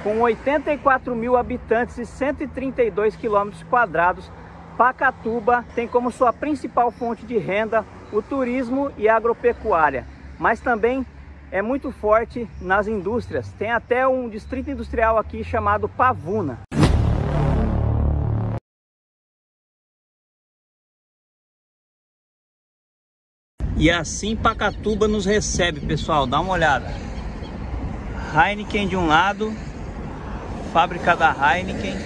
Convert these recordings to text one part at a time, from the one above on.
Com 84 mil habitantes e 132 quilômetros quadrados, Pacatuba tem como sua principal fonte de renda o turismo e a agropecuária, mas também é muito forte nas indústrias. Tem até um distrito industrial aqui chamado Pavuna. E assim Pacatuba nos recebe, pessoal, dá uma olhada. Heineken de um lado, fábrica da Heineken,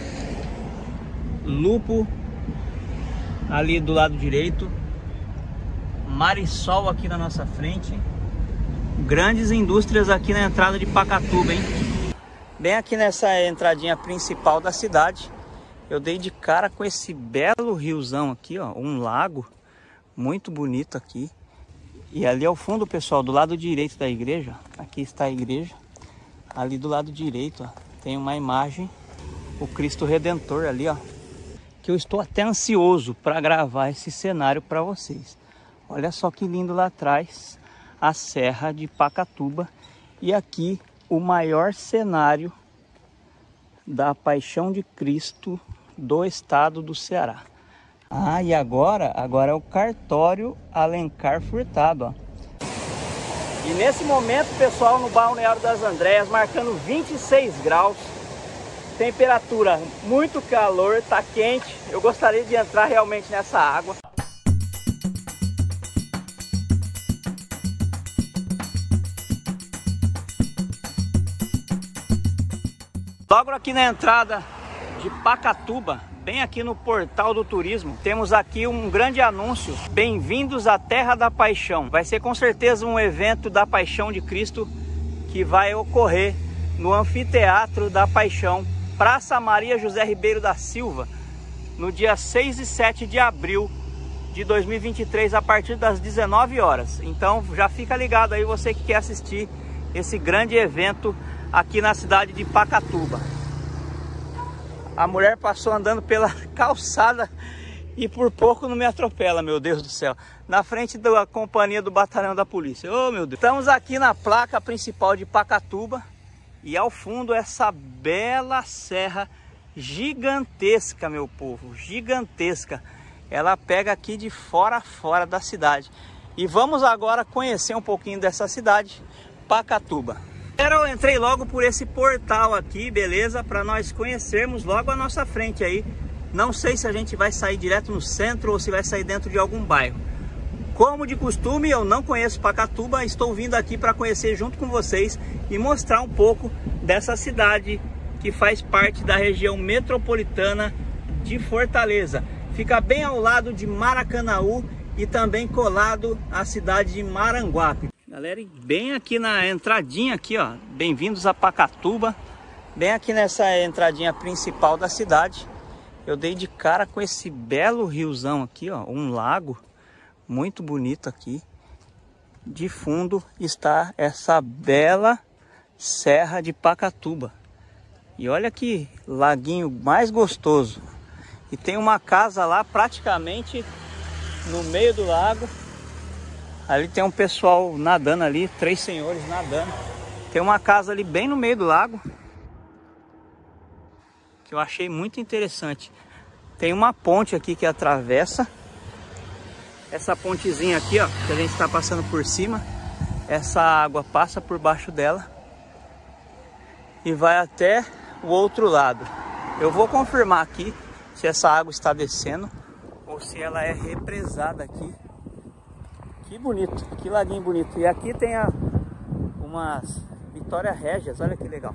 Lupo ali do lado direito, Marisol aqui na nossa frente, grandes indústrias aqui na entrada de Pacatuba, hein? Bem aqui nessa entradinha principal da cidade, eu dei de cara com esse belo riozão aqui, ó, um lago muito bonito aqui. E ali ao fundo, pessoal, do lado direito da igreja, aqui está a igreja, ali do lado direito, ó, tem uma imagem, o Cristo Redentor ali, ó, que eu estou até ansioso para gravar esse cenário para vocês. Olha só que lindo lá atrás, a Serra de Pacatuba, e aqui o maior cenário da Paixão de Cristo do estado do Ceará. Ah, e agora é o cartório Alencar Furtado, ó. E nesse momento, pessoal, no Balneário das Andréas, marcando 26 graus, temperatura muito calor, tá quente. Eu gostaria de entrar realmente nessa água. Logo aqui na entrada de Pacatuba, bem aqui no portal do turismo, temos aqui um grande anúncio: bem-vindos à Terra da Paixão. Vai ser com certeza um evento da Paixão de Cristo que vai ocorrer no Anfiteatro da Paixão, Praça Maria José Ribeiro da Silva, no dia 6 e 7 de abril de 2023, a partir das 19 horas. Então já fica ligado aí, você que quer assistir esse grande evento aqui na cidade de Pacatuba. A mulher passou andando pela calçada e por pouco não me atropela, meu Deus do céu. Na frente da companhia do batalhão da polícia. Oh, meu Deus. Estamos aqui na placa principal de Pacatuba e ao fundo essa bela serra gigantesca, meu povo, gigantesca. Ela pega aqui de fora a fora da cidade. E vamos agora conhecer um pouquinho dessa cidade, Pacatuba. Eu entrei logo por esse portal aqui, beleza? Para nós conhecermos logo a nossa frente aí. Não sei se a gente vai sair direto no centro ou se vai sair dentro de algum bairro. Como de costume, eu não conheço Pacatuba, estou vindo aqui para conhecer junto com vocês e mostrar um pouco dessa cidade que faz parte da região metropolitana de Fortaleza. Fica bem ao lado de Maracanaú e também colado à cidade de Maranguape. Galera, bem aqui na entradinha aqui, ó, bem-vindos a Pacatuba. Bem aqui nessa entradinha principal da cidade, eu dei de cara com esse belo riozão aqui, ó, um lago muito bonito aqui. De fundo está essa bela Serra de Pacatuba. E olha que laguinho mais gostoso. E tem uma casa lá praticamente no meio do lago. Ali tem um pessoal nadando ali, 3 senhores nadando. Tem uma casa ali bem no meio do lago, que eu achei muito interessante. Tem uma ponte aqui que atravessa. Essa pontezinha aqui, ó, que a gente está passando por cima. Essa água passa por baixo dela e vai até o outro lado. Eu vou confirmar aqui se essa água está descendo ou se ela é represada aqui. Que bonito, que laguinho bonito. E aqui tem umas Vitória Régias, olha que legal.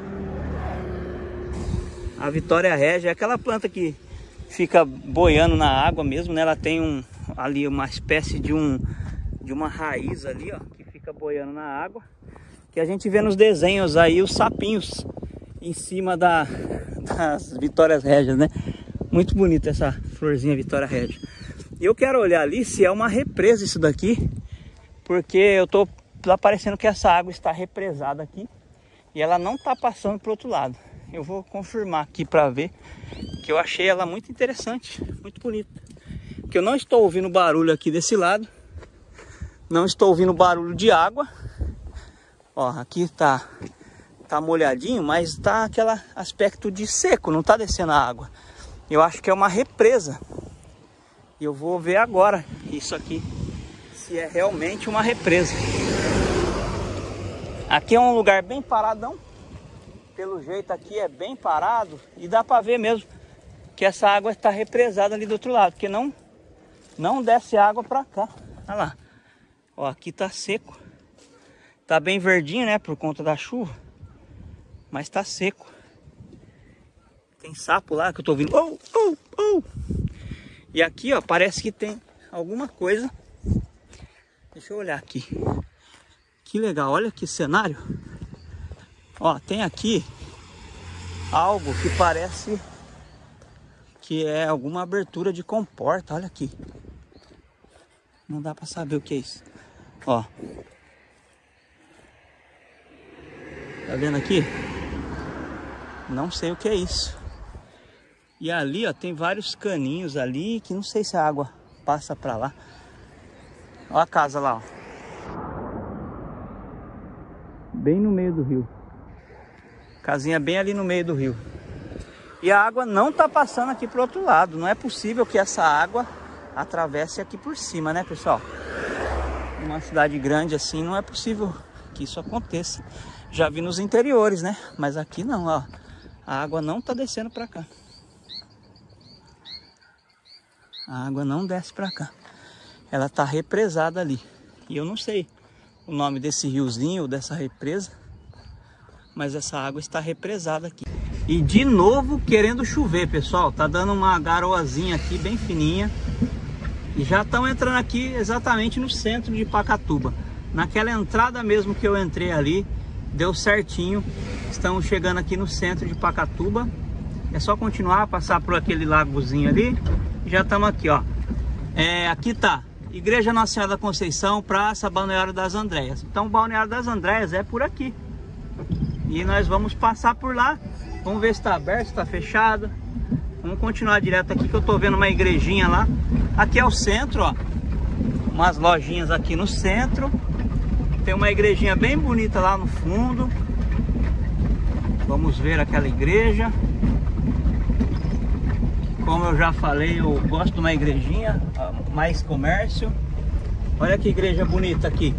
A Vitória Régia é aquela planta que fica boiando na água mesmo, né? Ela tem ali uma espécie de uma raiz ali, ó, que fica boiando na água. Que a gente vê nos desenhos aí os sapinhos em cima das Vitórias Régias, né? Muito bonita essa florzinha Vitória Régia. E eu quero olhar ali se é uma represa isso daqui, porque tá parecendo que essa água está represada aqui e ela não está passando para o outro lado. Eu vou confirmar aqui para ver, que eu achei ela muito interessante, muito bonita. Porque eu não estou ouvindo barulho aqui desse lado, não estou ouvindo barulho de água. Ó, aqui tá tá molhadinho, mas tá aquele aspecto de seco, não tá descendo a água. Eu acho que é uma represa. E eu vou ver agora isso aqui, se é realmente uma represa. Aqui é um lugar bem paradão. Pelo jeito aqui é bem parado e dá para ver mesmo que essa água está represada ali do outro lado, porque não desce água para cá. Olha lá. Ó, aqui tá seco. Tá bem verdinho, né, por conta da chuva. Mas tá seco. Tem sapo lá que eu tô ouvindo. Oh, oh, oh. E aqui, ó, parece que tem alguma coisa. Deixa eu olhar aqui. Que legal, olha que cenário. Ó, tem aqui algo que parece que é alguma abertura de comporta. Olha aqui. Não dá pra saber o que é isso. Ó. Tá vendo aqui? Não sei o que é isso. E ali, ó, tem vários caninhos ali que não sei se a água passa pra lá. Ó a casa lá, ó. Bem no meio do rio. Casinha bem ali no meio do rio. E a água não tá passando aqui pro outro lado. Não é possível que essa água atravesse aqui por cima, né, pessoal? Uma cidade grande assim, não é possível que isso aconteça. Já vi nos interiores, né? Mas aqui não, ó. A água não tá descendo pra cá. A água não desce pra cá. Ela tá represada ali. E eu não sei o nome desse riozinho ou dessa represa, mas essa água está represada aqui. E de novo querendo chover, pessoal. Tá dando uma garoazinha aqui bem fininha. E já estão entrando aqui exatamente no centro de Pacatuba. Naquela entrada mesmo que eu entrei ali, deu certinho. Estamos chegando aqui no centro de Pacatuba. É só continuar, passar por aquele lagozinho ali. Já estamos aqui, ó. Aqui tá Igreja Nossa Senhora da Conceição, Praça Balneário das Andréas. Então o Balneário das Andréas é por aqui. E nós vamos passar por lá. Vamos ver se está aberto, se está fechado. Vamos continuar direto aqui que eu tô vendo uma igrejinha lá. Aqui é o centro, ó. Umas lojinhas aqui no centro. Tem uma igrejinha bem bonita lá no fundo. Vamos ver aquela igreja. Como eu já falei, eu gosto de uma igrejinha, mais comércio. Olha que igreja bonita aqui.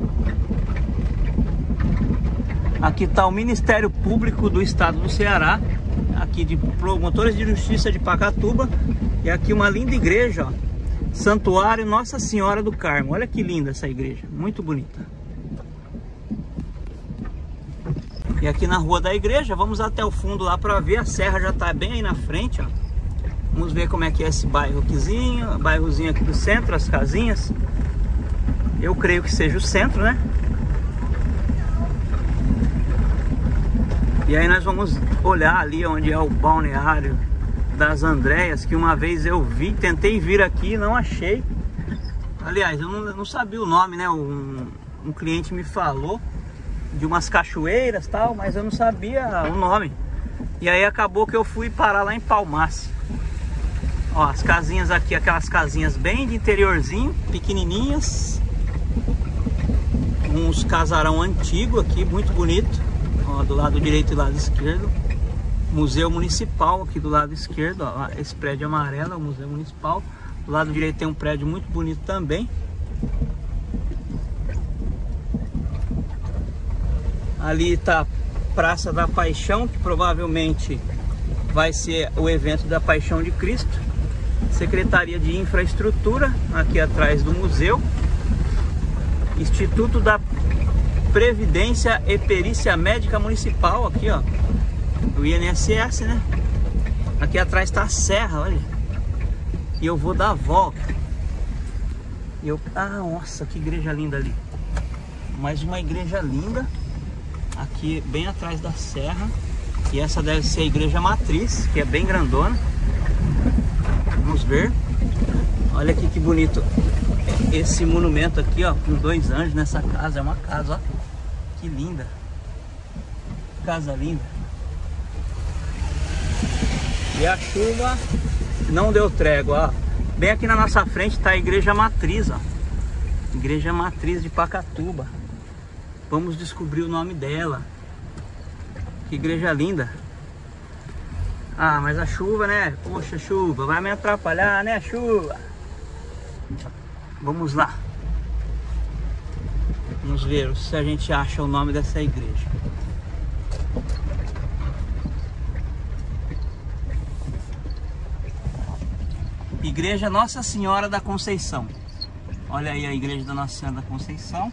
Aqui está o Ministério Público do Estado do Ceará, aqui de Promotores de Justiça de Pacatuba. E aqui uma linda igreja, ó. Santuário Nossa Senhora do Carmo. Olha que linda essa igreja, muito bonita. E aqui na rua da igreja, vamos até o fundo lá para ver. A serra já está bem aí na frente, ó. Vamos ver como é que é esse bairrozinho, bairrozinho aqui do centro, as casinhas. Eu creio que seja o centro, né? E aí nós vamos olhar ali onde é o Balneário das Andréas, que uma vez eu vi, tentei vir aqui e não achei. Aliás, eu não sabia o nome, né? Um cliente me falou de umas cachoeiras e tal, mas eu não sabia o nome. E aí acabou que eu fui parar lá em Palmace. Ó, as casinhas aqui, aquelas casinhas bem de interiorzinho, pequenininhas. Uns casarão antigo aqui, muito bonito. Ó, do lado direito e lado esquerdo. Museu Municipal aqui do lado esquerdo, ó. Esse prédio amarelo é o Museu Municipal. Do lado direito tem um prédio muito bonito também. Ali tá Praça da Paixão, que provavelmente vai ser o evento da Paixão de Cristo. Secretaria de Infraestrutura, aqui atrás do museu. Instituto da Previdência e Perícia Médica Municipal, aqui ó, o INSS, né? Aqui atrás está a serra, olha. E eu vou dar a volta. Ah, nossa, que igreja linda ali. Mais uma igreja linda. Aqui bem atrás da serra. E essa deve ser a igreja matriz, que é bem grandona. Vamos ver. Olha aqui que bonito esse monumento aqui, ó, com dois anjos nessa casa. É uma casa, ó. Que linda. Casa linda. E a chuva não deu trégua, ó. Bem aqui na nossa frente está a igreja matriz, ó. Igreja Matriz de Pacatuba. Vamos descobrir o nome dela. Que igreja linda. Ah, mas a chuva, né? Poxa, chuva, vai me atrapalhar, né, chuva? Vamos lá. Vamos ver se a gente acha o nome dessa igreja. Igreja Nossa Senhora da Conceição. Olha aí a igreja da Nossa Senhora da Conceição.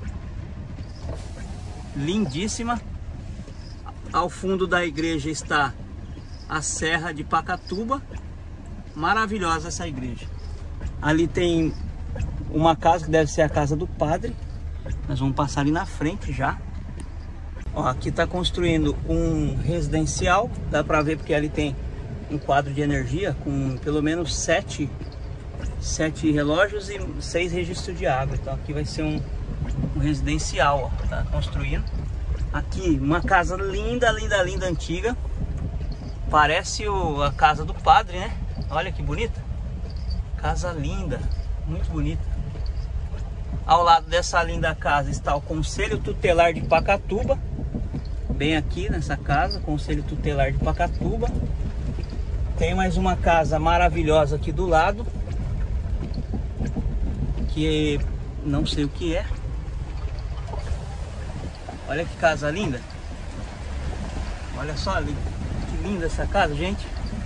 Lindíssima. Ao fundo da igreja está a Serra de Pacatuba. Maravilhosa essa igreja. Ali tem uma casa que deve ser a casa do padre. Nós vamos passar ali na frente já. Ó, aqui está construindo um residencial. Dá para ver porque ali tem um quadro de energia com pelo menos 7 relógios e 6 registros de água. Então aqui vai ser um residencial, ó, tá construindo. Aqui uma casa linda, linda, linda, antiga. Parece a casa do padre, né? Olha que bonita. Casa linda, muito bonita. Ao lado dessa linda casa está o Conselho Tutelar de Pacatuba. Bem aqui nessa casa, Conselho Tutelar de Pacatuba. Tem mais uma casa maravilhosa aqui do lado, que não sei o que é. Olha que casa linda. Olha só ali, que linda essa casa, gente.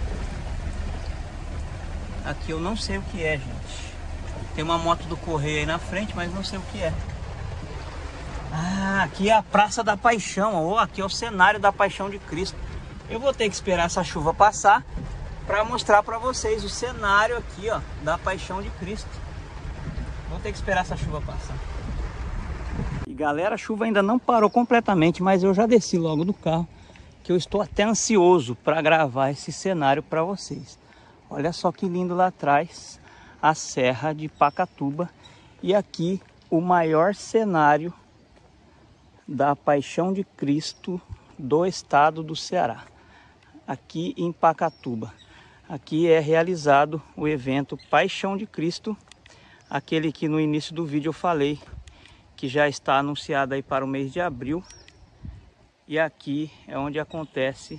Aqui eu não sei o que é, gente. Tem uma moto do correio aí na frente, mas não sei o que é. Ah, aqui é a Praça da Paixão. Oh, aqui é o cenário da Paixão de Cristo. Eu vou ter que esperar essa chuva passar para mostrar para vocês o cenário aqui, ó, da Paixão de Cristo. Vou ter que esperar essa chuva passar. E galera, a chuva ainda não parou completamente, mas eu já desci logo do carro, que eu estou até ansioso para gravar esse cenário para vocês. Olha só que lindo lá atrás, a Serra de Pacatuba, e aqui o maior cenário da Paixão de Cristo do estado do Ceará, aqui em Pacatuba. Aqui é realizado o evento Paixão de Cristo, aquele que no início do vídeo eu falei que já está anunciado aí para o mês de abril. E aqui é onde acontece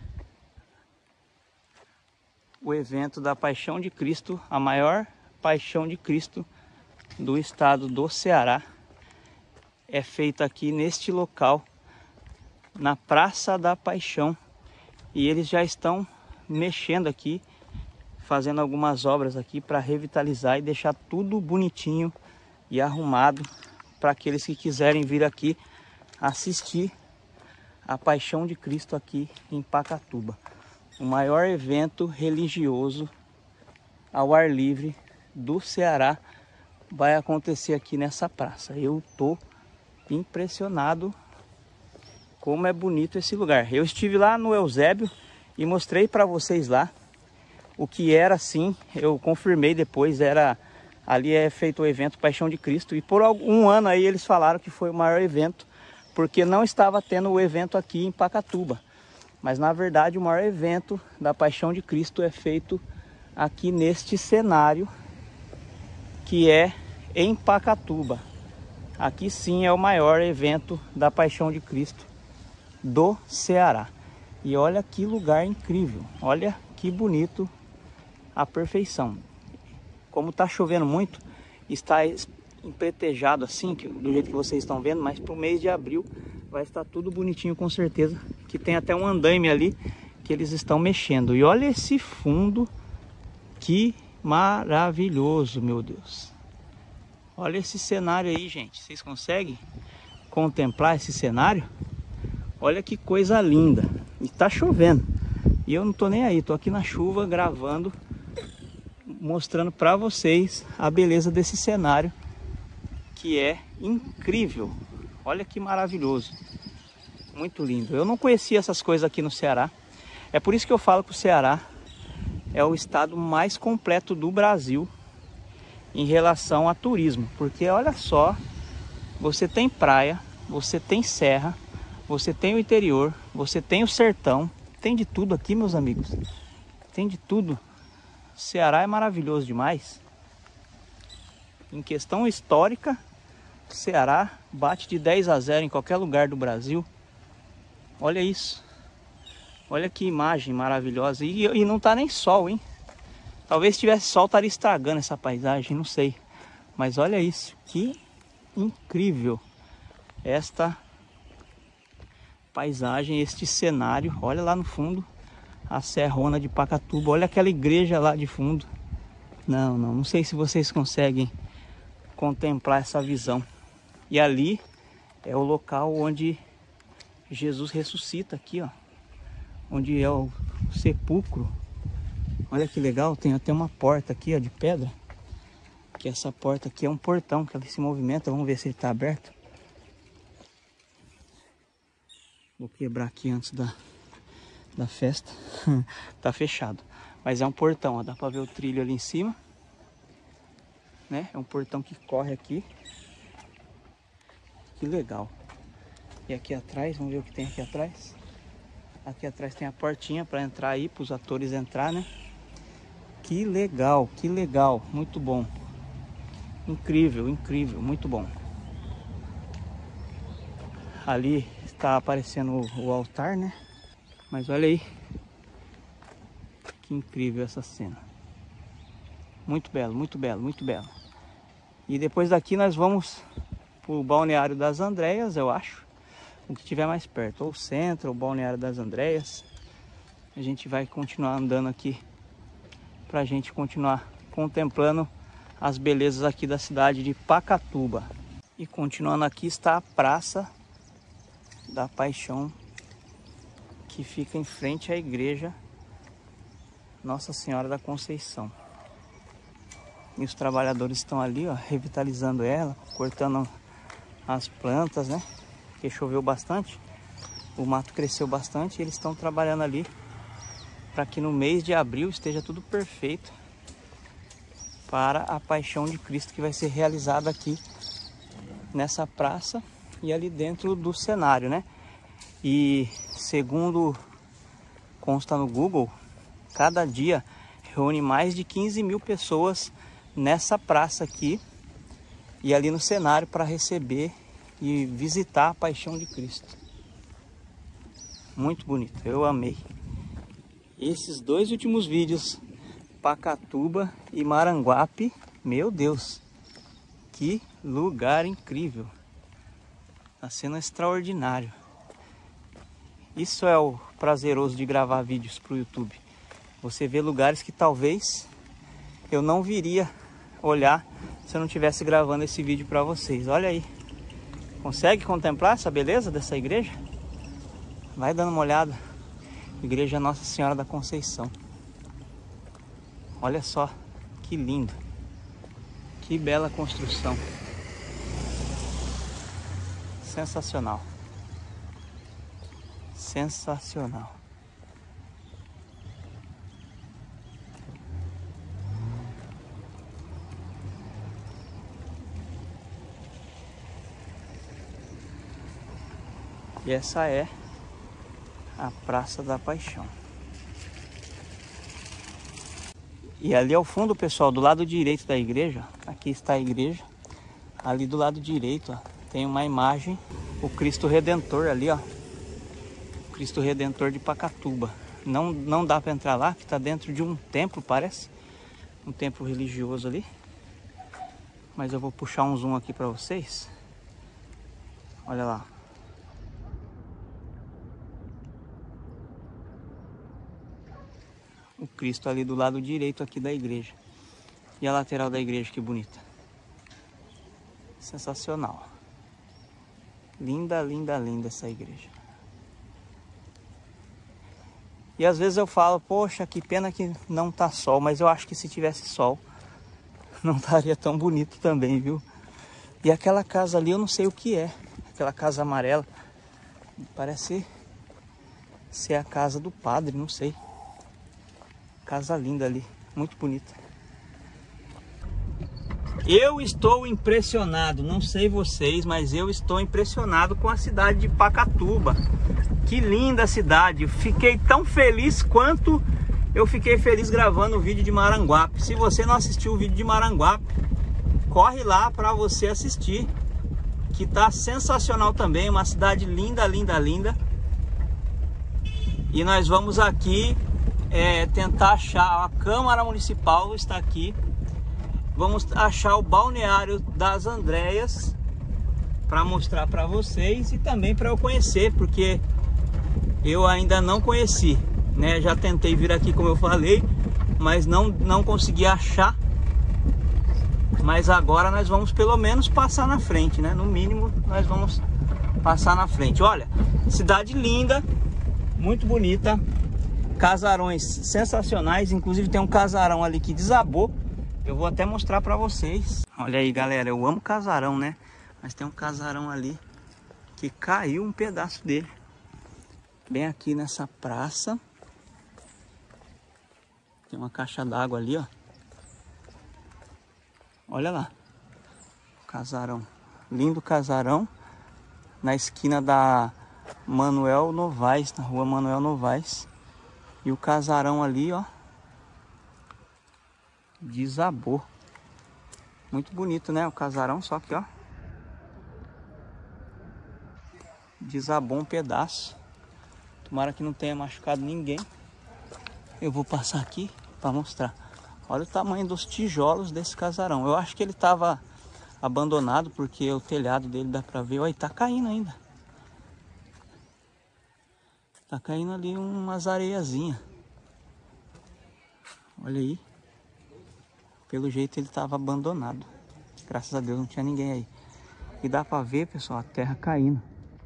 o evento da Paixão de Cristo, a maior Paixão de Cristo do estado do Ceará. É feita aqui neste local, na Praça da Paixão. E eles já estão mexendo aqui, fazendo algumas obras aqui para revitalizar e deixar tudo bonitinho e arrumado para aqueles que quiserem vir aqui assistir a Paixão de Cristo aqui em Pacatuba. O maior evento religioso ao ar livre do Ceará vai acontecer aqui nessa praça. Eu tô impressionado como é bonito esse lugar. Eu estive lá no Eusébio e mostrei para vocês lá o que era, assim. Eu confirmei depois, ali é feito o evento Paixão de Cristo, e por um ano aí eles falaram que foi o maior evento, porque não estava tendo o evento aqui em Pacatuba. Mas na verdade o maior evento da Paixão de Cristo é feito aqui neste cenário, que é em Pacatuba. Aqui sim é o maior evento da Paixão de Cristo do Ceará. E olha que lugar incrível, olha que bonito, a perfeição. Como está chovendo muito, está empretejado assim, do jeito que vocês estão vendo, mas para o mês de abril vai estar tudo bonitinho com certeza, que tem até um andaime ali que eles estão mexendo. E olha esse fundo, que maravilhoso, meu Deus. Olha esse cenário aí, gente, vocês conseguem contemplar esse cenário? Olha que coisa linda. E tá chovendo, e eu não tô nem aí, tô aqui na chuva gravando, mostrando para vocês a beleza desse cenário, que é incrível. Olha que maravilhoso, muito lindo. Eu não conhecia essas coisas aqui no Ceará. É por isso que eu falo que o Ceará é o estado mais completo do Brasil em relação a turismo, porque olha só, você tem praia, você tem serra, você tem o interior, você tem o sertão, tem de tudo aqui, meus amigos. Tem de tudo. O Ceará é maravilhoso demais. Em questão histórica, o Ceará bate de 10 a 0 em qualquer lugar do Brasil. Olha isso. Olha que imagem maravilhosa. E não tá nem sol, hein? Talvez se tivesse sol estaria estragando essa paisagem, não sei. Mas olha isso, que incrível esta paisagem, este cenário. Olha lá no fundo a Serrona de Pacatuba. Olha aquela igreja lá de fundo. Não sei se vocês conseguem contemplar essa visão. E ali é o local onde Jesus ressuscita aqui, ó. Onde é o sepulcro. Olha que legal, tem até uma porta aqui, ó, de pedra. Que essa porta aqui é um portão, que ele se movimenta. Vamos ver se ele está aberto. Vou quebrar aqui antes da festa. Tá fechado. Mas é um portão, ó. Dá para ver o trilho ali em cima. Né? É um portão que corre aqui. Que legal. E aqui atrás, vamos ver o que tem aqui atrás. Aqui atrás tem a portinha para entrar aí, para os atores entrar, né? Que legal, muito bom. Incrível, incrível, muito bom. Ali está aparecendo o altar, né? Mas olha aí. Que incrível essa cena. Muito belo, muito belo, muito belo. E depois daqui nós vamos para o Balneário das Andréas, eu acho. O que tiver mais perto, ou o centro, ou o Balneário das Andréas. A gente vai continuar andando aqui pra gente continuar contemplando as belezas aqui da cidade de Pacatuba. E continuando aqui está a Praça da Paixão, que fica em frente à igreja Nossa Senhora da Conceição. E os trabalhadores estão ali, ó, revitalizando ela, cortando as plantas, né? Porque choveu bastante, o mato cresceu bastante e eles estão trabalhando ali para que no mês de abril esteja tudo perfeito para a Paixão de Cristo, que vai ser realizada aqui nessa praça e ali dentro do cenário, né? E segundo consta no Google, cada dia reúne mais de 15 mil pessoas nessa praça aqui e ali no cenário para receber e visitar a Paixão de Cristo. Muito bonito, eu amei. Esses dois últimos vídeos, Pacatuba e Maranguape, meu Deus, que lugar incrível. Tá sendo extraordinário. Isso é o prazeroso de gravar vídeos para o YouTube. Você vê lugares que talvez eu não viria olhar se eu não estivesse gravando esse vídeo para vocês. Olha aí. Consegue contemplar essa beleza dessa igreja? Vai dando uma olhada. Igreja Nossa Senhora da Conceição. Olha só que lindo. Que bela construção. Sensacional. Sensacional. E essa é a Praça da Paixão. E ali ao fundo, pessoal, do lado direito da igreja, aqui está a igreja. Ali do lado direito, ó, tem uma imagem, o Cristo Redentor ali, ó. O Cristo Redentor de Pacatuba. Não dá para entrar lá, que está dentro de um templo, parece. Um templo religioso ali. Mas eu vou puxar um zoom aqui para vocês. Olha lá. O Cristo ali do lado direito aqui da igreja. E a lateral da igreja, que bonita. Sensacional. Linda, linda, linda essa igreja. E às vezes eu falo, poxa, que pena que não tá sol. Mas eu acho que se tivesse sol, não estaria tão bonito também, viu? E aquela casa ali, eu não sei o que é. Aquela casa amarela. Parece ser a casa do padre, não sei. Casa linda ali, muito bonita. Eu estou impressionado, não sei vocês, mas eu estou impressionado com a cidade de Pacatuba. Que linda cidade, fiquei tão feliz quanto eu fiquei feliz gravando o vídeo de Maranguape. Se você não assistiu o vídeo de Maranguape, corre lá para você assistir, que tá sensacional também, uma cidade linda, linda, linda. E nós vamos aqui tentar achar, a Câmara Municipal está aqui. Vamos achar o balneário das Andréas para mostrar para vocês e também para eu conhecer, porque eu ainda não conheci, né? Já tentei vir aqui, como eu falei, mas não consegui achar. Mas agora nós vamos pelo menos passar na frente, né? No mínimo nós vamos passar na frente. Olha, cidade linda, muito bonita, casarões sensacionais. Inclusive tem um casarão ali que desabou. Eu vou até mostrar pra vocês. Olha aí, galera, eu amo casarão, né? Mas tem um casarão ali que caiu um pedaço dele. Bem aqui nessa praça. Tem uma caixa d'água ali, ó. Olha lá. Casarão. Lindo casarão. Na esquina da Manuel Novaes, na rua Manuel Novaes. E o casarão ali, ó, desabou. Muito bonito, né? O casarão, só que, ó, desabou um pedaço. Tomara que não tenha machucado ninguém. Eu vou passar aqui para mostrar. Olha o tamanho dos tijolos desse casarão. Eu acho que ele estava abandonado, porque o telhado dele dá para ver. Olha, tá caindo ainda. Tá caindo ali umas areiazinhas. Olha aí. Pelo jeito ele estava abandonado. Graças a Deus não tinha ninguém aí. E dá para ver, pessoal, a terra caindo.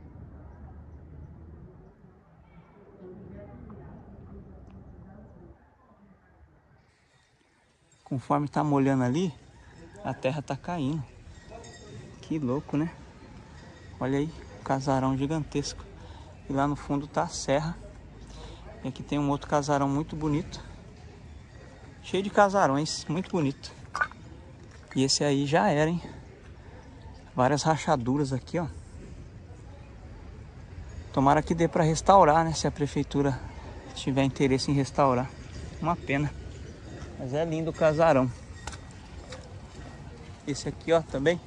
Conforme tá molhando ali, a terra tá caindo. Que louco, né? Olha aí, um casarão gigantesco. E lá no fundo tá a serra. E aqui tem um outro casarão muito bonito. Cheio de casarões, muito bonito. E esse aí já era, hein? Várias rachaduras aqui, ó. Tomara que dê para restaurar, né? Se a prefeitura tiver interesse em restaurar. Uma pena. Mas é lindo o casarão. Esse aqui, ó, também.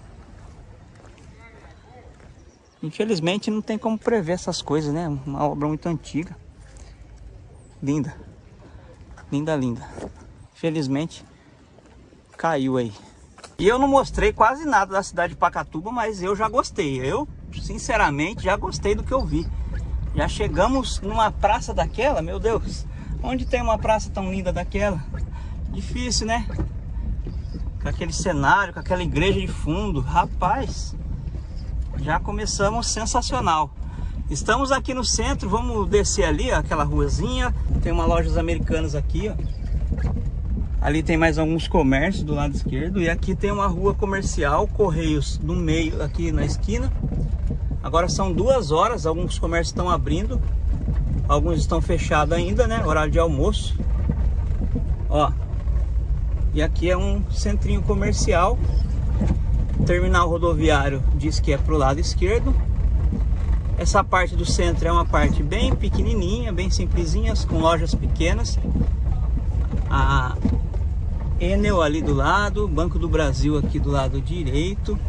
Infelizmente não tem como prever essas coisas, né? Uma obra muito antiga. Linda. Linda, linda. Infelizmente caiu aí. E eu não mostrei quase nada da cidade de Pacatuba, mas eu já gostei. Eu, sinceramente, já gostei do que eu vi. Já chegamos numa praça daquela, meu Deus. Onde tem uma praça tão linda daquela? Difícil, né? Com aquele cenário, com aquela igreja de fundo. Rapaz, já começamos sensacional. Estamos aqui no centro, vamos descer ali, ó, aquela ruazinha. Tem uma lojas americanas aqui, ó. Ali tem mais alguns comércios do lado esquerdo. E aqui tem uma rua comercial, Correios no meio, aqui na esquina. Agora são 2 horas, alguns comércios estão abrindo. Alguns estão fechados ainda, né? Horário de almoço. Ó. E aqui é um centrinho comercial. Terminal rodoviário diz que é pro lado esquerdo. Essa parte do centro é uma parte bem pequenininha, bem simplesinha, com lojas pequenas. A Enel ali do lado, Banco do Brasil aqui do lado direito.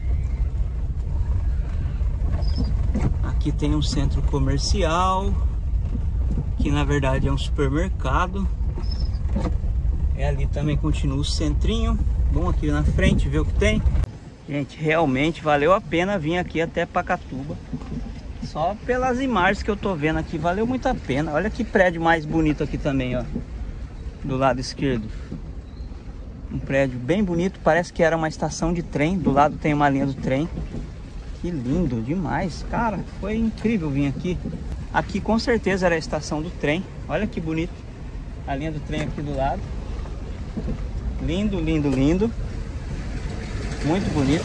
Aqui tem um centro comercial, que na verdade é um supermercado. Ali também continua o centrinho. Vamos aqui na frente ver o que tem. Gente, realmente valeu a pena vir aqui até Pacatuba. Só pelas imagens que eu tô vendo aqui, valeu muito a pena. Olha que prédio mais bonito aqui também, ó. Do lado esquerdo. Um prédio bem bonito, parece que era uma estação de trem. Do lado tem uma linha do trem. Que lindo demais, cara. Foi incrível vir aqui. Aqui com certeza era a estação do trem. Olha que bonito. A linha do trem aqui do lado. Lindo, lindo, lindo. Muito bonito.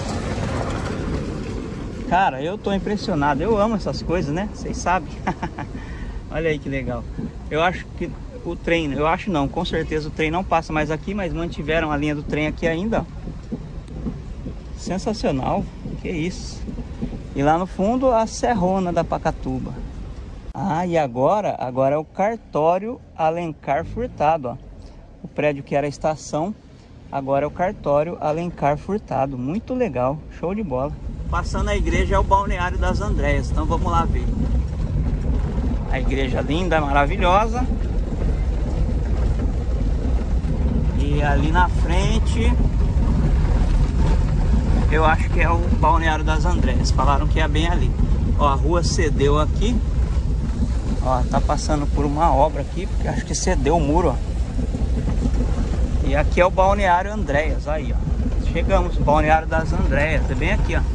Cara, eu tô impressionado. Eu amo essas coisas, né? Vocês sabem. Olha aí que legal. Eu acho que o trem, eu acho não, com certeza o trem não passa mais aqui, mas mantiveram a linha do trem aqui ainda. Sensacional. Que isso. E lá no fundo a Serrona da Pacatuba. Ah, e agora é o cartório Alencar Furtado, ó. O prédio que era a estação, agora é o cartório Alencar Furtado. Muito legal, show de bola. Passando a igreja é o balneário das Andréas, então vamos lá ver. A igreja linda, maravilhosa. E ali na frente, eu acho que é o Balneário das Andréas. Falaram que é bem ali. Ó, a rua cedeu aqui. Ó, tá passando por uma obra aqui, porque acho que cedeu o muro, ó. E aqui é o Balneário Andréas, aí, ó. Chegamos, Balneário das Andréas, é bem aqui, ó.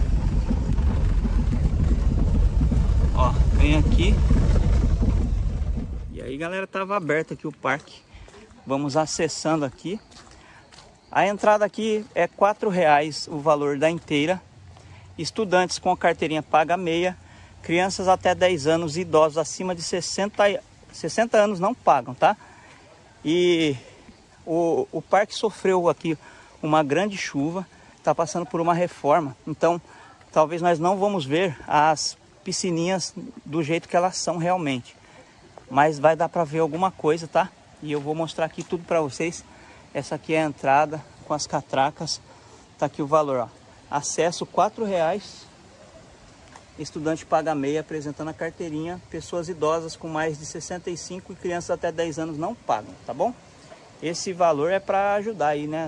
Ó, vem aqui. E aí, galera, tava aberto aqui o parque. Vamos acessando aqui. A entrada aqui é R$4 o valor da inteira. Estudantes com a carteirinha paga meia. Crianças até 10 anos e idosos acima de 60 anos não pagam, tá? E o parque sofreu aqui uma grande chuva. Está passando por uma reforma. Então, talvez nós não vamos ver as piscininhas do jeito que elas são realmente. Mas vai dar para ver alguma coisa, tá? E eu vou mostrar aqui tudo para vocês. Essa aqui é a entrada com as catracas. Tá aqui o valor, ó. Acesso R$4. Estudante paga meia, apresentando a carteirinha. Pessoas idosas com mais de 65 e crianças até 10 anos não pagam, tá bom? Esse valor é para ajudar aí, né,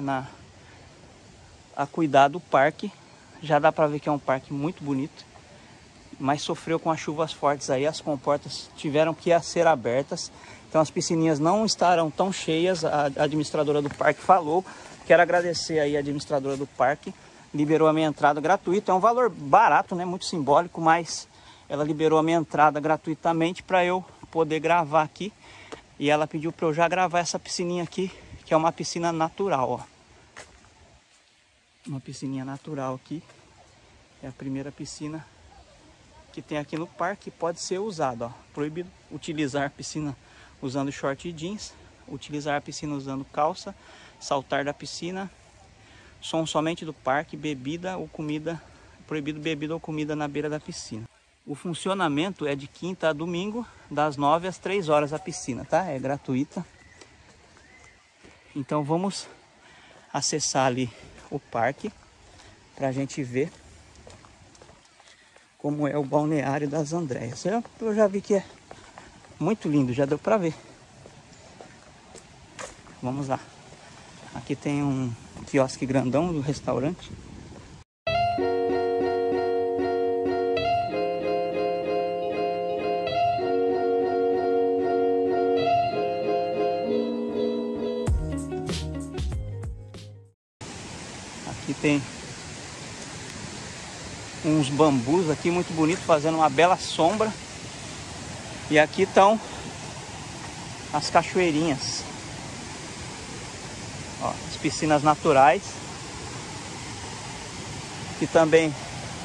a cuidar do parque. Já dá para ver que é um parque muito bonito, mas sofreu com as chuvas fortes aí. As comportas tiveram que ser abertas. Então as piscininhas não estarão tão cheias. A administradora do parque falou. Quero agradecer aí a administradora do parque. Liberou a minha entrada gratuita. É um valor barato, né? Muito simbólico, mas ela liberou a minha entrada gratuitamente para eu poder gravar aqui. E ela pediu para eu já gravar essa piscininha aqui, que é uma piscina natural, ó. Uma piscininha natural aqui. É a primeira piscina que tem aqui no parque. Pode ser usada, ó. Proibido utilizar a piscina usando short e jeans. Utilizar a piscina usando calça. Saltar da piscina. Som somente do parque, bebida ou comida, proibido bebida ou comida na beira da piscina. O funcionamento é de quinta a domingo, das 9 às 3 horas a piscina, tá? É gratuita. Então vamos acessar ali o parque pra gente ver como é o Balneário das Andréas. Eu já vi que é muito lindo, já deu pra ver. Vamos lá. Aqui tem um quiosque grandão do restaurante. Aqui tem uns bambus aqui muito bonitos, fazendo uma bela sombra. E aqui estão as cachoeirinhas. Ó, as piscinas naturais, que também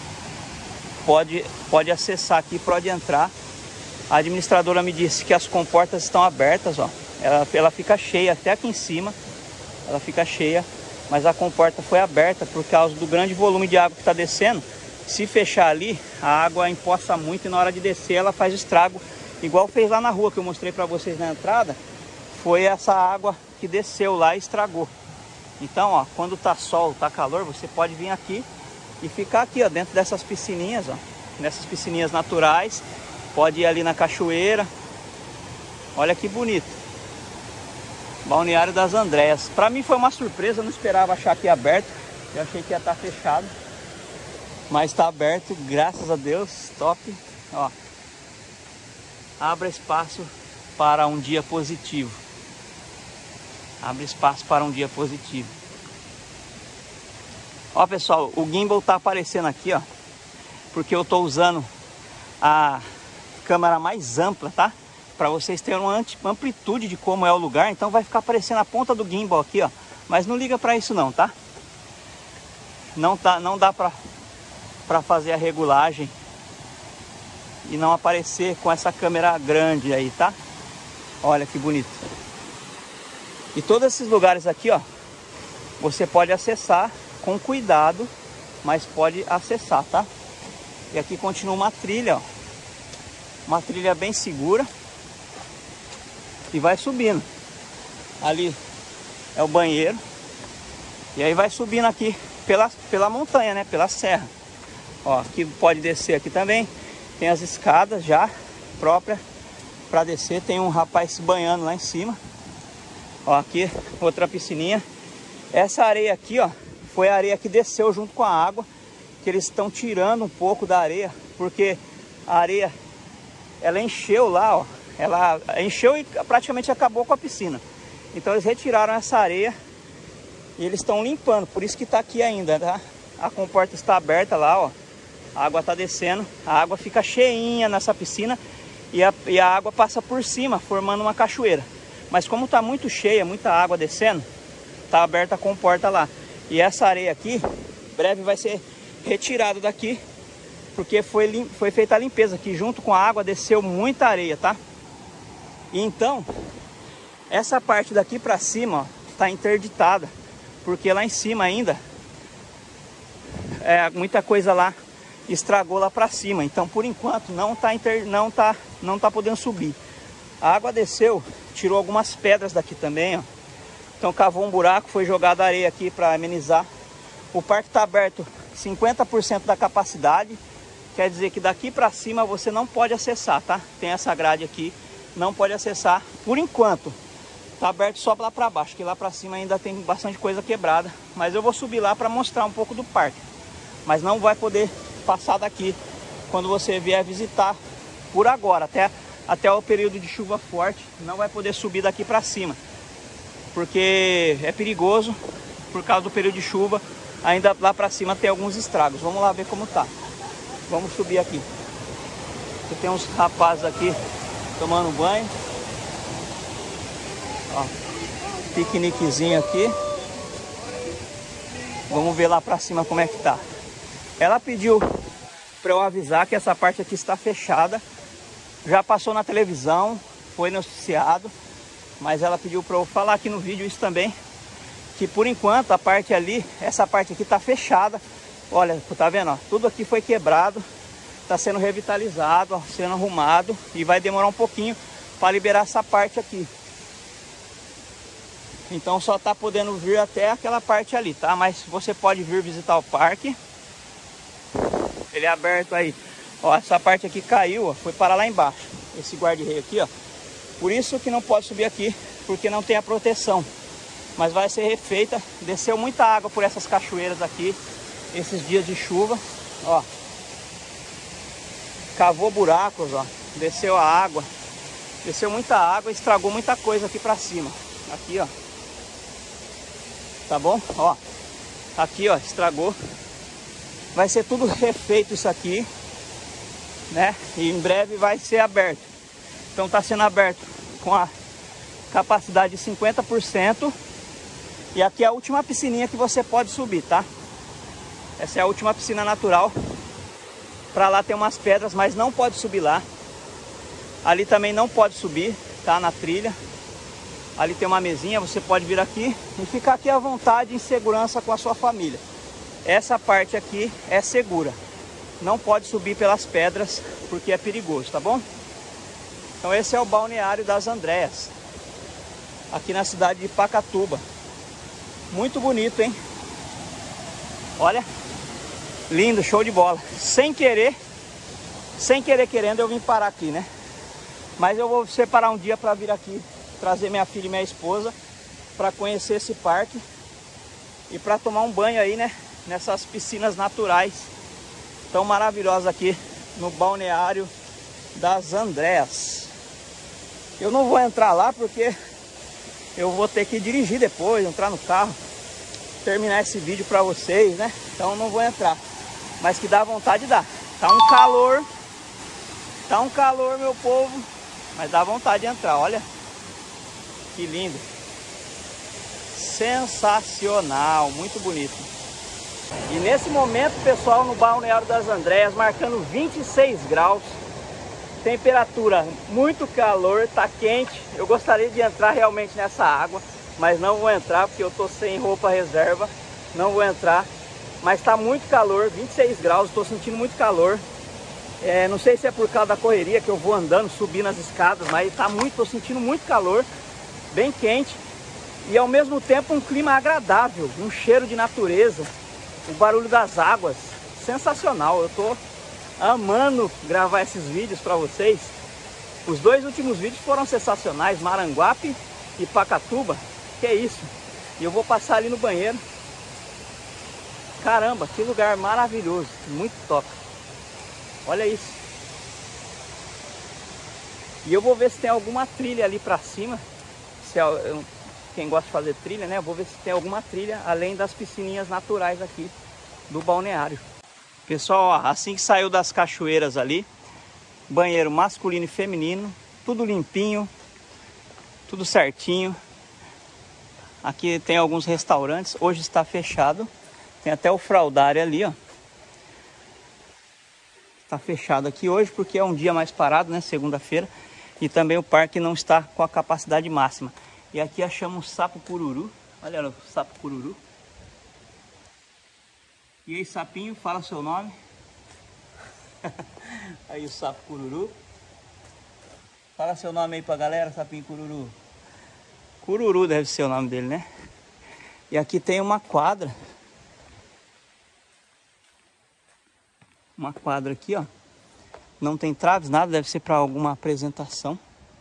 pode acessar aqui, pode entrar. A administradora me disse que as comportas estão abertas, ó. Ela fica cheia até aqui em cima, ela fica cheia, mas a comporta foi aberta por causa do grande volume de água que está descendo. Se fechar ali, a água empoça muito e na hora de descer ela faz estrago, igual fez lá na rua que eu mostrei para vocês na entrada. Foi essa água que desceu lá e estragou. Então, ó, quando tá sol, tá calor, você pode vir aqui e ficar aqui, ó, dentro dessas piscininhas, ó, nessas piscininhas naturais. Pode ir ali na cachoeira. Olha que bonito. Balneário das Andréas. Para mim foi uma surpresa, eu não esperava achar aqui aberto. Eu achei que ia estar fechado, mas está aberto, graças a Deus. Top. Ó, abra espaço para um dia positivo. Abre espaço para um dia positivo. Ó, pessoal, o gimbal tá aparecendo aqui, ó, porque eu tô usando a câmera mais ampla, tá? Para vocês terem uma amplitude de como é o lugar. Então vai ficar aparecendo a ponta do gimbal aqui, ó. Mas não liga para isso não, tá? Não dá para fazer a regulagem e não aparecer com essa câmera grande aí, tá? Olha que bonito. E todos esses lugares aqui, ó, você pode acessar com cuidado, mas pode acessar, tá? E aqui continua uma trilha, ó. Uma trilha bem segura. E vai subindo. Ali é o banheiro. E aí vai subindo aqui pela montanha, né? Pela serra. Ó, aqui pode descer aqui também. Tem as escadas já próprias para descer. Tem um rapaz se banhando lá em cima. Ó, aqui outra piscininha. Essa areia aqui, ó, foi a areia que desceu junto com a água, que eles estão tirando um pouco da areia, porque a areia, ela encheu lá, ó. Ela encheu e praticamente acabou com a piscina. Então eles retiraram essa areia e eles estão limpando, por isso que tá aqui ainda, tá? A comporta está aberta lá, ó. A água tá descendo, a água fica cheinha nessa piscina e a água passa por cima, formando uma cachoeira. Mas como tá muito cheia, muita água descendo, tá aberta a comporta lá. E essa areia aqui, em breve vai ser retirada daqui, porque foi feita a limpeza aqui. Junto com a água desceu muita areia, tá? E então, essa parte daqui pra cima, ó, tá interditada, porque lá em cima ainda, muita coisa lá estragou lá pra cima. Então, por enquanto, não tá podendo subir. A água desceu, tirou algumas pedras daqui também, ó. Então cavou um buraco, foi jogada areia aqui para amenizar. O parque está aberto 50% da capacidade. Quer dizer que daqui para cima você não pode acessar, tá? Tem essa grade aqui, não pode acessar por enquanto. Tá aberto só lá para baixo, que lá para cima ainda tem bastante coisa quebrada. Mas eu vou subir lá para mostrar um pouco do parque. Mas não vai poder passar daqui quando você vier visitar por agora, até o período de chuva forte. Não vai poder subir daqui para cima, porque é perigoso por causa do período de chuva. Ainda lá para cima tem alguns estragos. Vamos lá ver como tá. Vamos subir aqui. Tem uns rapazes aqui tomando banho. Ó, piqueniquezinho aqui. Vamos ver lá para cima como é que tá. Ela pediu para eu avisar que essa parte aqui está fechada. Já passou na televisão, foi noticiado. Mas ela pediu para eu falar aqui no vídeo isso também, que por enquanto a parte ali, essa parte aqui tá fechada. Olha, tá vendo, ó, tudo aqui foi quebrado, tá sendo revitalizado, ó, sendo arrumado, e vai demorar um pouquinho para liberar essa parte aqui. Então só tá podendo vir até aquela parte ali, tá? Mas você pode vir visitar o parque. Ele é aberto aí. Ó, essa parte aqui caiu, ó, foi parar lá embaixo. Esse guarda-reio aqui, ó. Por isso que não pode subir aqui, porque não tem a proteção. Mas vai ser refeita. Desceu muita água por essas cachoeiras aqui, esses dias de chuva, ó. Cavou buracos, ó. Desceu a água. Desceu muita água, estragou muita coisa aqui pra cima. Aqui, ó. Tá bom? Ó. Aqui, ó, estragou. Vai ser tudo refeito isso aqui, né? E em breve vai ser aberto. Então tá sendo aberto com a capacidade de 50%. E aqui é a última piscininha que você pode subir, tá? Essa é a última piscina natural. Pra lá tem umas pedras, mas não pode subir lá. Ali também não pode subir, tá? Na trilha. Ali tem uma mesinha, você pode vir aqui e ficar aqui à vontade, em segurança com a sua família. Essa parte aqui é segura. Não pode subir pelas pedras, porque é perigoso, tá bom? Então esse é o balneário das Andréas, aqui na cidade de Pacatuba. Muito bonito, hein? Olha, lindo, show de bola. Sem querer querendo, eu vim parar aqui, né? Mas eu vou separar um dia para vir aqui, trazer minha filha e minha esposa para conhecer esse parque e para tomar um banho aí, né? Nessas piscinas naturais tão maravilhosas aqui no balneário das Andréas. Eu não vou entrar lá porque eu vou ter que dirigir depois, entrar no carro, terminar esse vídeo para vocês, né? Então não vou entrar, mas que dá vontade, dá. Tá um calor, meu povo, mas dá vontade de entrar. Olha que lindo, sensacional, muito bonito. E nesse momento, pessoal, no balneário das Andréas, marcando 26 graus, temperatura, muito calor, tá quente. Eu gostaria de entrar realmente nessa água, mas não vou entrar porque eu tô sem roupa reserva, não vou entrar. Mas tá muito calor, 26 graus, tô sentindo muito calor. Não sei se é por causa da correria que eu vou andando, subindo as escadas, mas tô sentindo muito calor, bem quente. E ao mesmo tempo um clima agradável, um cheiro de natureza. O barulho das águas, sensacional. Eu tô amando gravar esses vídeos para vocês. Os dois últimos vídeos foram sensacionais, Maranguape e Pacatuba. Que é isso? E eu vou passar ali no banheiro. Caramba, que lugar maravilhoso, muito top. Olha isso. E eu vou ver se tem alguma trilha ali pra cima. Quem gosta de fazer trilha, né? Eu vou ver se tem alguma trilha além das piscininhas naturais aqui do balneário. Pessoal, ó, assim que saiu das cachoeiras ali, banheiro masculino e feminino, tudo limpinho, tudo certinho. Aqui tem alguns restaurantes, hoje está fechado. Tem até o fraudário ali, ó. Está fechado aqui hoje porque é um dia mais parado, né? Segunda-feira. E também o parque não está com a capacidade máxima. E aqui achamos um sapo cururu. Olha o sapo cururu. E aí, sapinho, fala seu nome. Aí o sapo cururu. Fala seu nome aí pra galera, sapinho cururu. Cururu deve ser o nome dele, né? E aqui tem uma quadra. Uma quadra aqui, ó. Não tem traves, nada, deve ser para alguma apresentação.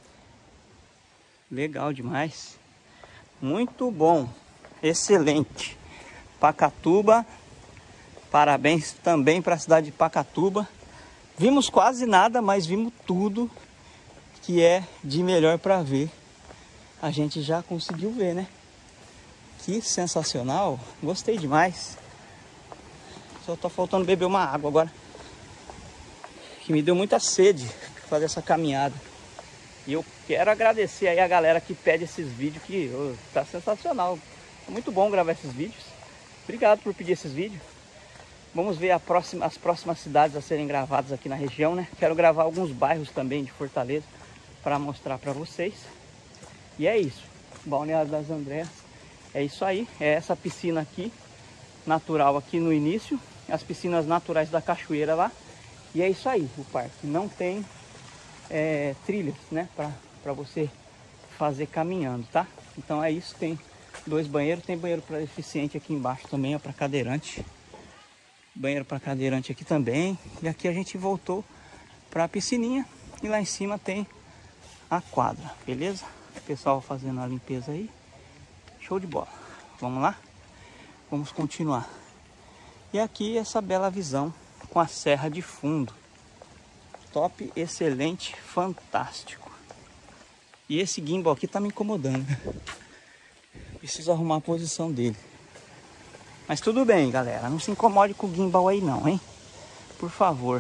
Legal demais. Muito bom. Excelente. Pacatuba. Parabéns também para a cidade de Pacatuba. Vimos quase nada, mas vimos tudo que é de melhor para ver. A gente já conseguiu ver, né? Que sensacional. Gostei demais. Só tá faltando beber uma água agora. Que me deu muita sede fazer essa caminhada. E eu quero agradecer aí a galera que pede esses vídeos, que tá sensacional. É muito bom gravar esses vídeos. Obrigado por pedir esses vídeos. Vamos ver as próximas cidades a serem gravadas aqui na região, né? Quero gravar alguns bairros também de Fortaleza para mostrar para vocês. E é isso. Balneário das Andréas. É isso aí. É essa piscina aqui, natural aqui no início. As piscinas naturais da cachoeira lá. E é isso aí, o parque não tem trilhas, né, para você fazer caminhando, tá? Então é isso, tem dois banheiros, tem banheiro para deficiente aqui embaixo também, ó, para cadeirante. Banheiro para cadeirante aqui também. E aqui a gente voltou para a piscininha e lá em cima tem a quadra, beleza? O pessoal fazendo a limpeza aí. Show de bola. Vamos lá? Vamos continuar. E aqui essa bela visão com a serra de fundo. Top, excelente, fantástico. E esse gimbal aqui tá me incomodando. Preciso arrumar a posição dele. Mas tudo bem, galera. Não se incomode com o gimbal aí não, hein? Por favor.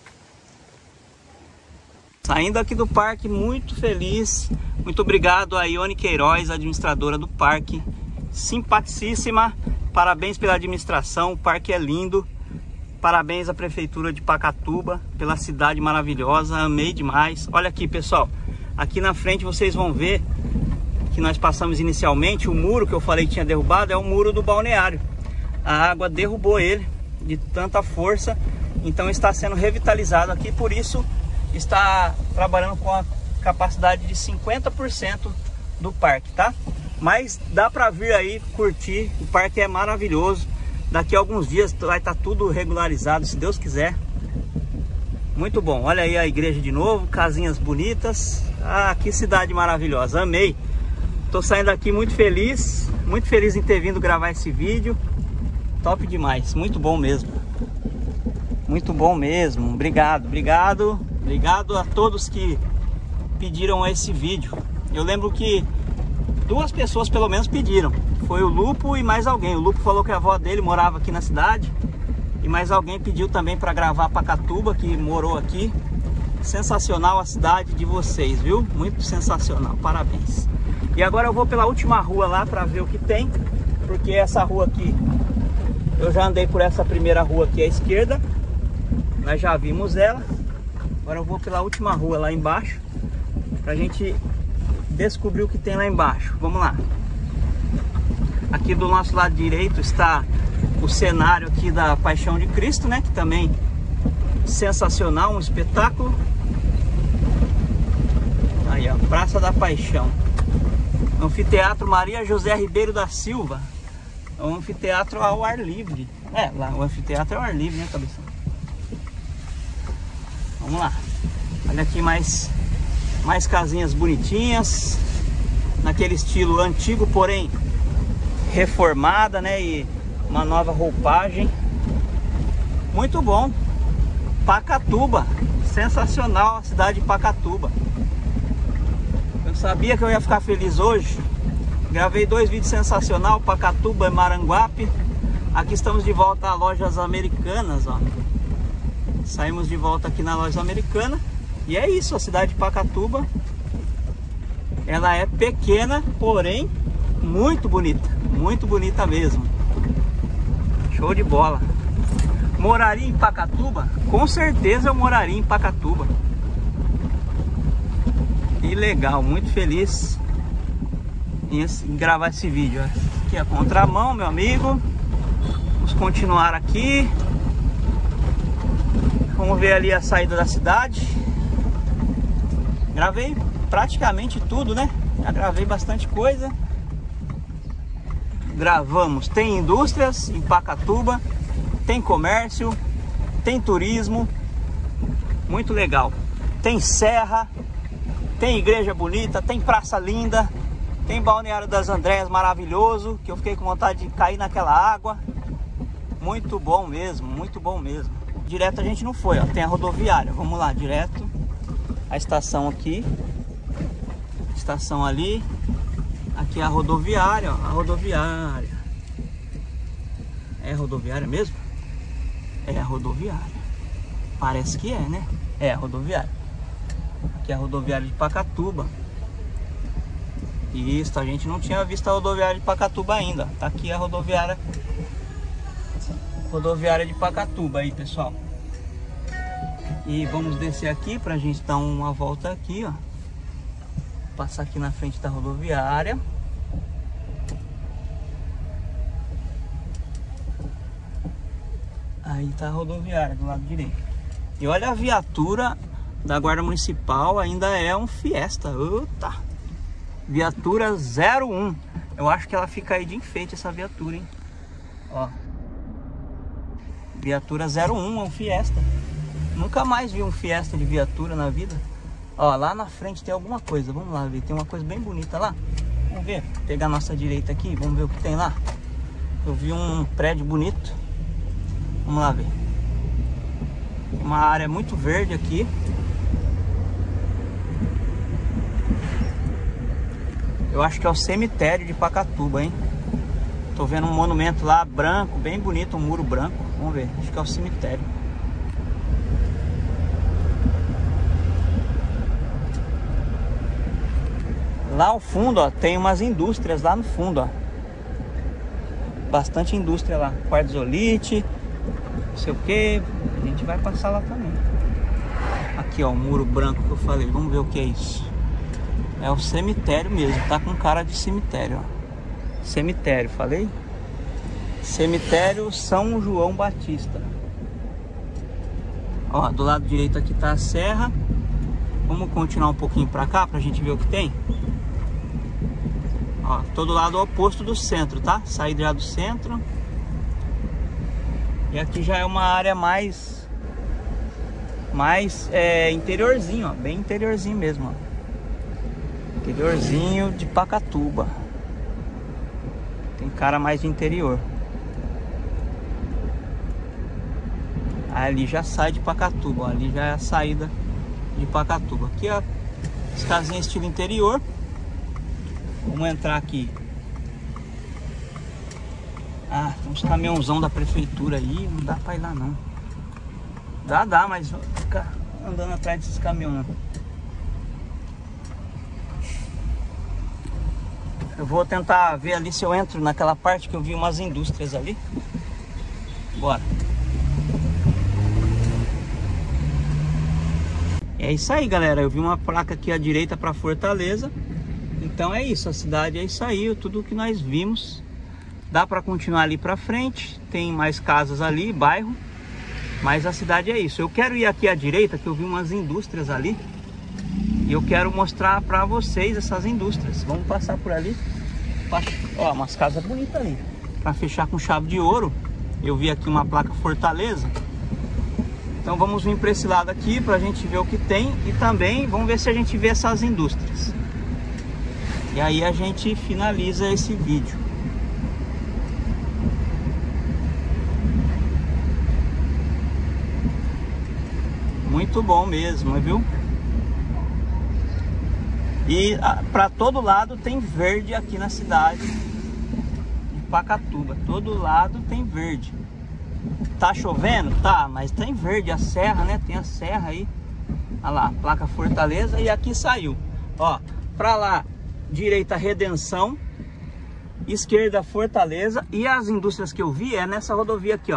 Saindo aqui do parque, muito feliz. Muito obrigado a Ione Queiroz, administradora do parque. Simpaticíssima. Parabéns pela administração. O parque é lindo. Parabéns à Prefeitura de Pacatuba pela cidade maravilhosa, amei demais. Olha aqui, pessoal, aqui na frente vocês vão ver que nós passamos inicialmente, o muro que eu falei que tinha derrubado é o muro do balneário. A água derrubou ele de tanta força, então está sendo revitalizado aqui, por isso está trabalhando com a capacidade de 50% do parque, tá? Mas dá para vir aí curtir, o parque é maravilhoso. Daqui a alguns dias vai estar tudo regularizado, se Deus quiser. Muito bom. Olha aí a igreja de novo, casinhas bonitas. Ah, que cidade maravilhosa. Amei. Tô saindo aqui muito feliz em ter vindo gravar esse vídeo. Top demais. Muito bom mesmo. Muito bom mesmo. Obrigado, obrigado. Obrigado a todos que pediram esse vídeo. Eu lembro que 2 pessoas pelo menos pediram. Foi o Lupo e mais alguém. O Lupo falou que a avó dele morava aqui na cidade. E mais alguém pediu também para gravar Pacatuba, que morou aqui. Sensacional a cidade de vocês, viu? Muito sensacional, parabéns. E agora eu vou pela última rua lá para ver o que tem. Porque essa rua aqui, eu já andei por essa primeira rua aqui à esquerda. Nós já vimos ela. Agora eu vou pela última rua lá embaixo, pra gente descobrir o que tem lá embaixo. Vamos lá. Aqui do nosso lado direito está o cenário aqui da Paixão de Cristo, né? Que também sensacional, um espetáculo. Aí, ó, Praça da Paixão. Anfiteatro Maria José Ribeiro da Silva. É um anfiteatro ao ar livre. É, lá o anfiteatro é ao ar livre, né, cabeção? Vamos lá. Olha aqui mais Mais casinhas bonitinhas, naquele estilo antigo, porém reformada, né? E uma nova roupagem. Muito bom. Pacatuba, sensacional a cidade de Pacatuba. Eu sabia que eu ia ficar feliz hoje. Gravei 2 vídeos sensacional, Pacatuba e Maranguape. Aqui estamos de volta a Lojas Americanas, ó. Saímos de volta aqui na Loja Americana. E é isso, a cidade de Pacatuba. Ela é pequena, porém muito bonita mesmo. Show de bola. Moraria em Pacatuba? Com certeza eu moraria em Pacatuba. E legal, muito feliz em gravar esse vídeo. Aqui é a contramão, meu amigo. Vamos continuar aqui. Vamos ver ali a saída da cidade. Gravei praticamente tudo, né? Já gravei bastante coisa. Gravamos, tem indústrias em Pacatuba, tem comércio, tem turismo, muito legal. Tem serra, tem igreja bonita, tem praça linda, tem Balneário das Andréas maravilhoso, que eu fiquei com vontade de cair naquela água. Muito bom mesmo, muito bom mesmo. Direto a gente não foi, ó, tem a rodoviária, vamos lá, direto. A estação aqui, estação ali, aqui é a rodoviária, ó, a rodoviária. É a rodoviária mesmo? É a rodoviária. Parece que é, né? É a rodoviária. Aqui é a rodoviária de Pacatuba. Isso, a gente não tinha visto a rodoviária de Pacatuba ainda. Tá aqui a rodoviária. Rodoviária de Pacatuba aí, pessoal. E vamos descer aqui pra gente dar uma volta aqui, ó. Passar aqui na frente da rodoviária. Aí tá a rodoviária do lado direito. E olha, a viatura da Guarda Municipal ainda é um Fiesta. Eita! Viatura 01. Eu acho que ela fica aí de enfeite, essa viatura, hein? Ó. Viatura 01, é um Fiesta. Nunca mais vi um Fiesta de viatura na vida. Ó, lá na frente tem alguma coisa. Vamos lá ver, tem uma coisa bem bonita lá. Vamos ver, pegar a nossa direita aqui. Vamos ver o que tem lá. Eu vi um prédio bonito. Vamos lá ver. Uma área muito verde aqui. Eu acho que é o cemitério de Pacatuba, hein? Tô vendo um monumento lá branco, bem bonito, um muro branco. Vamos ver, acho que é o cemitério. Lá ao fundo, ó, tem umas indústrias lá no fundo, ó. Bastante indústria lá. Quartzolite, não sei o que. A gente vai passar lá também. Aqui, ó, o muro branco que eu falei. Vamos ver o que é isso. É o cemitério mesmo. Tá com cara de cemitério, ó. Cemitério, falei? Cemitério São João Batista. Ó, do lado direito aqui tá a serra. Vamos continuar um pouquinho pra cá pra gente ver o que tem. Ó, todo lado oposto do centro, tá? Saí já do centro. E aqui já é uma área mais interiorzinho, ó. Bem interiorzinho mesmo, ó. Interiorzinho de Pacatuba. Tem cara mais de interior. Ali já sai de Pacatuba, ó. Ali já é a saída de Pacatuba. Aqui, ó, as casinhas estilo interior. Vamos entrar aqui. Ah, tem uns caminhãozão da prefeitura aí. Não dá pra ir lá não. Dá, mas vou ficar andando atrás desses caminhões. Eu vou tentar ver ali se eu entro naquela parte que eu vi umas indústrias ali. Bora. É isso aí, galera. Eu vi uma placa aqui à direita para Fortaleza. Então é isso, a cidade é isso aí, tudo o que nós vimos. Dá para continuar ali para frente, tem mais casas ali, bairro, mas a cidade é isso. Eu quero ir aqui à direita, que eu vi umas indústrias ali, e eu quero mostrar para vocês essas indústrias. Vamos passar por ali. Ó, umas casas bonitas ali, para fechar com chave de ouro. Eu vi aqui uma placa Fortaleza. Então vamos vir para esse lado aqui para a gente ver o que tem e também vamos ver se a gente vê essas indústrias. E aí a gente finaliza esse vídeo. Muito bom mesmo, viu? E para todo lado tem verde aqui na cidade de Pacatuba. Todo lado tem verde. Tá chovendo? Tá, mas tem verde. A serra, né? Tem a serra aí. Olha lá, placa Fortaleza. E aqui saiu. Ó, pra lá, direita Redenção, esquerda Fortaleza. E as indústrias que eu vi é nessa rodovia aqui, ó.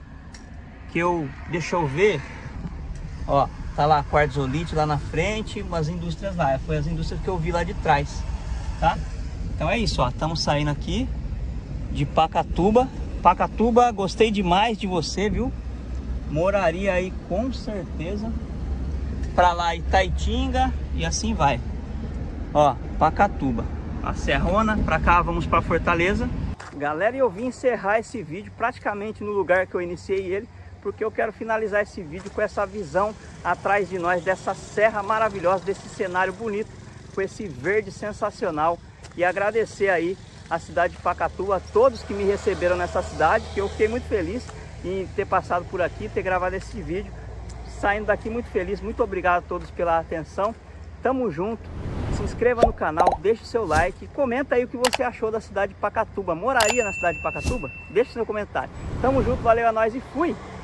Deixa eu ver. Ó, tá lá Quartzolite lá na frente. Umas indústrias lá. Foi as indústrias que eu vi lá de trás. Tá? Então é isso, ó. Estamos saindo aqui de Pacatuba. Pacatuba, gostei demais de você, viu? Moraria aí com certeza. Pra lá Itaitinga e assim vai. Ó, Pacatuba, a serrona. Pra cá vamos pra Fortaleza. Galera, eu vim encerrar esse vídeo praticamente no lugar que eu iniciei ele, porque eu quero finalizar esse vídeo com essa visão atrás de nós, dessa serra maravilhosa, desse cenário bonito, com esse verde sensacional. E agradecer aí a cidade de Pacatuba, a todos que me receberam nessa cidade, que eu fiquei muito feliz em ter passado por aqui, ter gravado esse vídeo, saindo daqui muito feliz. Muito obrigado a todos pela atenção, tamo junto, se inscreva no canal, deixe o seu like, comenta aí o que você achou da cidade de Pacatuba, moraria na cidade de Pacatuba? Deixe seu comentário, tamo junto, valeu, a nós e fui!